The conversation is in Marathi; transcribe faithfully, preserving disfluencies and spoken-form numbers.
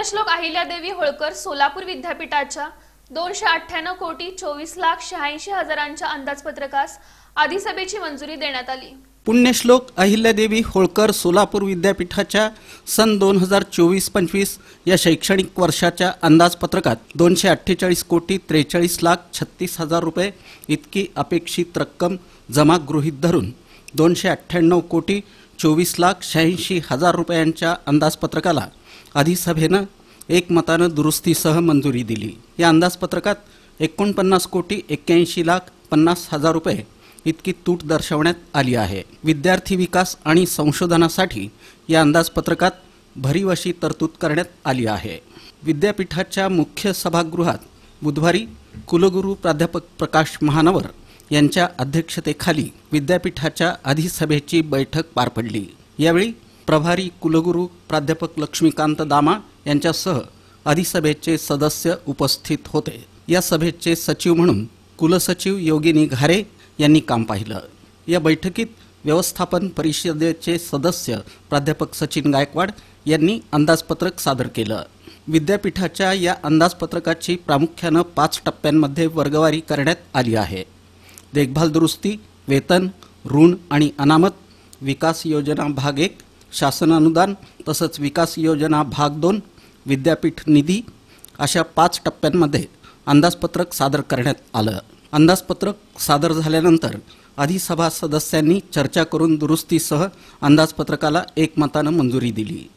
पुण्यश्लोक अहिल्यादेवी होळकर सोलापूर विद्यापीठाच्या दोनशे अठ्ठ्याण्णव कोटी चोवीस लाख शहाऐंशी हजारांच्या अंदाजपत्रकास अधिसभेची मंजुरी देण्यात आली। पुण्यश्लोक अहिल्यादेवी होळकर सोलापूर विद्यापीठाच्या सन दोन हजार चोवीस पंचवीस या शैक्षणिक वर्षाच्या अंदाजपत्रकात दोनशे अठ्ठेचाळीस कोटी त्रेचाळीस लाख छत्तीस हजार रुपये इतकी अपेक्षित रक्कम जमा गृहीत धरून दोनशे अठ्ठ्याण्णव कोटी चोवीस लाख शहाऐंशी हजार रुपयांच्या अंदाजपत्रकाला अधिसभेनं एकमतानं दुरुस्तीसह मंजुरी दिली। या अंदाजपत्रकात एकोणपन्नास कोटी एक्क्याऐंशी लाख पन्नास हजार रुपये इतकी तूट दर्शवण्यात आली आहे। विद्यार्थी विकास आणि संशोधनासाठी या अंदाजपत्रकात भरीव अशी तरतूद करण्यात आली आहे। विद्यापीठाच्या मुख्य सभागृहात बुधवारी कुलगुरू प्राध्यापक प्रकाश महानवर यांच्या अध्यक्षतेखाली विद्यापीठाच्या अधिसभेची बैठक पार पडली। यावेळी प्रभारी कुलगुरू प्राध्यापक लक्ष्मीकांत दामा यांच्यासह अधिसभेचे सदस्य उपस्थित होते। या सभेचे सचिव म्हणून कुलसचिव योगिनी घारे यांनी काम पाहिलं। या बैठकीत व्यवस्थापन परिषदेचे सदस्य प्राध्यापक सचिन गायकवाड यांनी अंदाजपत्रक सादर केलं। विद्यापीठाच्या या अंदाजपत्रकाची प्रामुख्यानं पाच टप्प्यांमध्ये वर्गवारी करण्यात आली आहे। देखभाल दुरुस्ती, वेतन, ऋण आणि अनामत, विकास योजना भाग एक, शासन अनुदान तसंच विकास योजना भाग दोन, विद्यापीठ निधी अशा पाच टप्प्यांमध्ये अंदाजपत्रक सादर करण्यात आलं। अंदाजपत्रक सादर झाल्यानंतर अधिसभा सदस्यांनी चर्चा करून दुरुस्तीसह अंदाजपत्रकाला एकमतानं मंजुरी दिली।